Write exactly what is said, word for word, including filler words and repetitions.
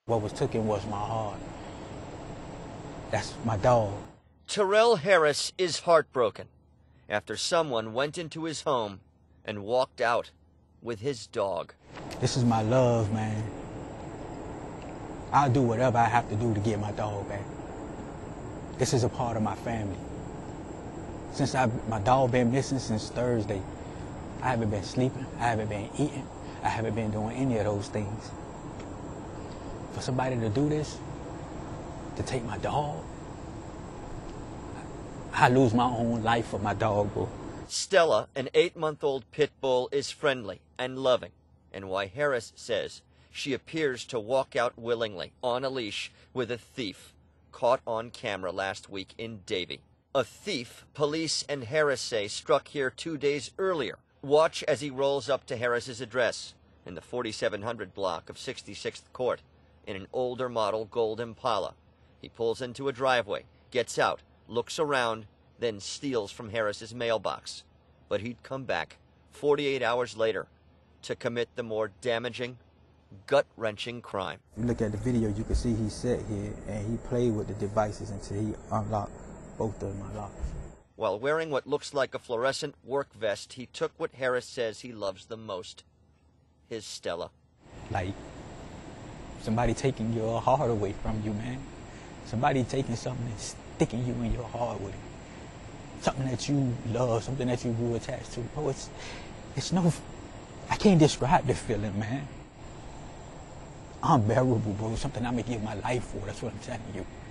What was taken was my heart. That's my dog. Terrell Harris is heartbroken after someone went into his home and walked out with his dog. This is my love, man. I'll do whatever I have to do to get my dog back. This is a part of my family. Since I, my dog been missing since Thursday, I haven't been sleeping, I haven't been eating, I haven't been doing any of those things. For somebody to do this, to take my dog, I lose my own life for my dog, bro. Stella, an eight-month-old pit bull, is friendly and loving, and why Harris says she appears to walk out willingly on a leash with a thief caught on camera last week in Davie. A thief police and Harris say struck here two days earlier. Watch as he rolls up to Harris's address in the forty-seven hundred block of sixty-sixth Court in an older model gold Impala. He pulls into a driveway, gets out, looks around, then steals from Harris's mailbox. But he'd come back forty-eight hours later to commit the more damaging, gut-wrenching crime. You look at the video, you can see he sat here and he played with the devices until he unlocked both of my locks. While wearing what looks like a fluorescent work vest, he took what Harris says he loves the most, his Stella. Like somebody taking your heart away from you, man. Somebody taking something and sticking you in your heart with it. Something that you love, something that you grew attached to. Bro, it's, it's no, I can't describe the feeling, man. Unbearable, bro. Something I'm gonna give my life for, that's what I'm telling you.